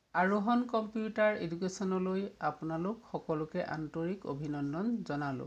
আৰোহণ কম্পিউটাৰ এডুকেশ্যনলৈ আপোনালোক সকলোকে আন্তৰিক অভিনন্দন জনালোঁ।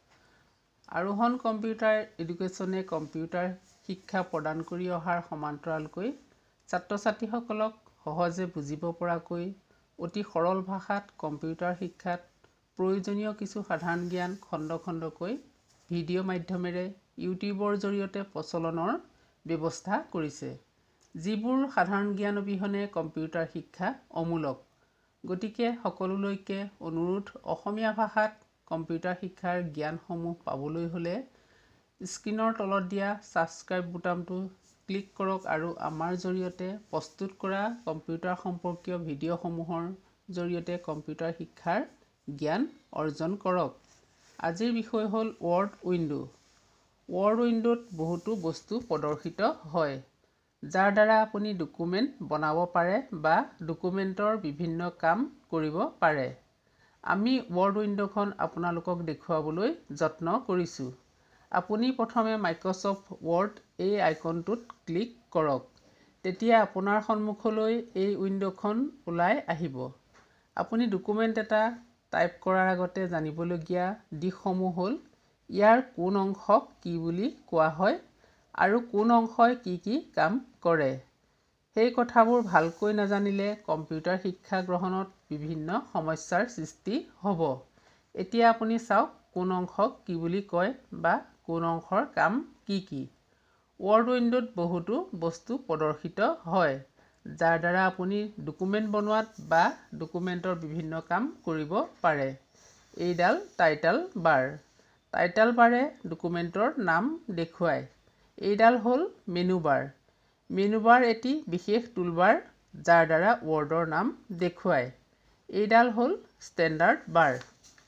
আৰোহণ কম্পিউটাৰ এডুকেশ্যনে কম্পিউটাৰ শিক্ষা প্ৰদান কৰি অহাৰ সমান্তৰালকৈ ছাত্ৰ ছাত্ৰীসকলক সহজে বুজিব পৰাকৈ অতি সৰল ভাষাত কম্পিউটাৰ শিক্ষাত প্ৰয়োজনীয় কিছু সাধাৰণ জ্ঞান খণ্ড খণ্ডকৈ ভিডিঅ' মাধ্যমেৰে ইউটিউবৰ জৰিয়তে প্ৰচলনৰ ব্যৱস্থা কৰিছে, যিবোৰ সাধাৰণ জ্ঞান অবিহনে কম্পিউটাৰ শিক্ষা অমূলক। গতিকে সকলোলৈকে অনুৰোধ, অসমীয়া ভাষাত কম্পিউটাৰ শিক্ষাৰ জ্ঞানসমূহ পাবলৈ হ'লে স্ক্ৰীনৰ তলত দিয়া ছাবস্ক্ৰাইব বুটামটো ক্লিক কৰক আৰু আমাৰ জৰিয়তে প্ৰস্তুত কৰা কম্পিউটাৰ সম্পৰ্কীয় ভিডিঅ'সমূহৰ জৰিয়তে কম্পিউটাৰ শিক্ষাৰ জ্ঞান অৰ্জন কৰক। আজিৰ বিষয় হ'ল ৱৰ্ড উইণ্ডো। ৱৰ্ড উইণ্ডোত বহুতো বস্তু প্ৰদৰ্শিত হয়, যাৰ দ্বাৰা আপুনি ডকুমেণ্ট বনাব পাৰে বা ডকুমেণ্টৰ বিভিন্ন কাম কৰিব পাৰে। আমি ৱৰ্ড উইণ্ডোখন আপোনালোকক দেখুৱাবলৈ যত্ন কৰিছোঁ। আপুনি প্ৰথমে মাইক্ৰ'ছফ্ট ৱৰ্ড এই আইকনটোত ক্লিক কৰক। তেতিয়া আপোনাৰ সন্মুখলৈ এই উইণ্ডোখন ওলাই আহিব। আপুনি ডকুমেণ্ট এটা টাইপ কৰাৰ আগতে জানিবলগীয়া দিশসমূহ হ'ল ইয়াৰ কোন অংশক কি বুলি কোৱা হয় আৰু কোন অংশই কি কাম কৰে। সেই কথাবোৰ ভালকৈ নাজানিলে কম্পিউটাৰ শিক্ষা গ্ৰহণত বিভিন্ন সমস্যাৰ সৃষ্টি হ'ব। এতিয়া আপুনি চাওক কোন অংশক কি বুলি কয় বা কোন অংশৰ কাম কি। ৱৰ্ড উইণ্ডোত বহুতো বস্তু প্ৰদৰ্শিত হয়, যাৰ দ্বাৰা আপুনি ডকুমেণ্ট বনোৱাত বা ডকুমেণ্টৰ বিভিন্ন কাম কৰিব পাৰে। এইডাল টাইটেল বাৰ। টাইটেল বাৰে ডকুমেণ্টৰ নাম দেখুৱায়। এইডাল হ'ল মেনু বাৰ। মেনু বাৰ এটি বিশেষ টুলবাৰ, যাৰ দ্বাৰা ৱৰ্ডৰ নাম দেখুৱায়। এইডাল হ'ল ষ্টেণ্ডাৰ্ড বাৰ।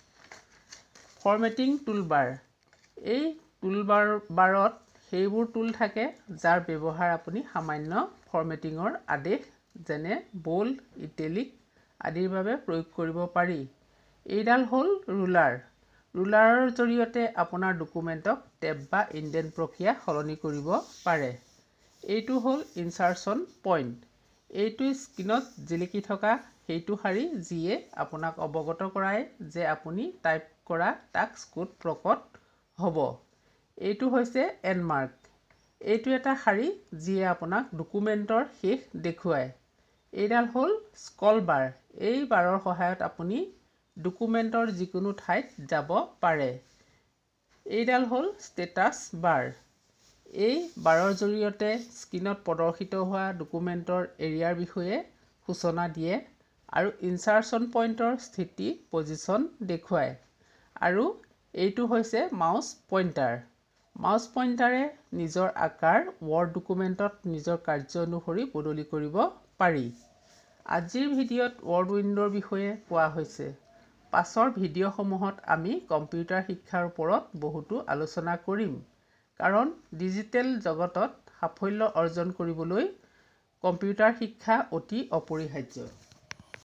Formatting toolbar. এই টুলবাৰত সেইবোৰ টুল থাকে যাৰ ব্যৱহাৰ আপুনি সামান্য ফৰমেটিঙৰ আদেশ যেনে বোল্ড, ইটেলিক আদিৰ বাবে প্ৰয়োগ কৰিব পাৰি। এইডাল হ'ল ৰুলাৰ। ৰুলাৰৰ জৰিয়তে আপোনাৰ ডকুমেণ্টক টেব বা ইণ্ডেণ্ট প্ৰক্ৰিয়া সলনি কৰিব পাৰে। এইটো হ'ল ইনচাৰ্চন পইণ্ট। এইটো স্ক্ৰীনত জিলিকি থকা সেইটো শাৰী যিয়ে আপোনাক অৱগত কৰায় যে আপুনি টাইপ কৰা টাস্ক ক'ত প্ৰকট হ'ব। এইটো হৈছে এণ্ডমাৰ্ক। এইটো এটা শাৰী যিয়ে আপোনাক ডকুমেণ্টৰ শেষ দেখুৱায়। এইডাল হ'ল স্ক্ৰল বাৰ। এই বাৰৰ সহায়ত আপুনি ডকুমেণ্টৰ যিকোনো ঠাইত যাব পাৰে। এইডাল হ'ল ষ্টেটাছ বাৰ। এই বাৰৰ জৰিয়তে স্ক্ৰীনত প্ৰদৰ্শিত হোৱা ডকুমেণ্টৰ এৰিয়াৰ বিষয়ে সূচনা দিয়ে আৰু ইনচাৰ্চন পইণ্টৰ স্থিতি পজিশ্যন দেখুৱায়। আৰু এইটো হৈছে মাউচ পইণ্টাৰ। মাউচ পইণ্টাৰে নিজৰ আকাৰ ৱৰ্ড ডকুমেণ্টত নিজৰ কাৰ্য অনুসৰি বদলি কৰিব পাৰি। আজিৰ ভিডিঅ'ত ৱৰ্ড উইণ্ডোৰ বিষয়ে কোৱা হৈছে। পাছৰ ভিডিঅ'সমূহত আমি কম্পিউটাৰ শিক্ষাৰ ওপৰত বহুতো আলোচনা কৰিম, কাৰণ ডিজিটেল জগতত সাফল্য অৰ্জন কৰিবলৈ কম্পিউটাৰ শিক্ষা অতি অপৰিহাৰ্য।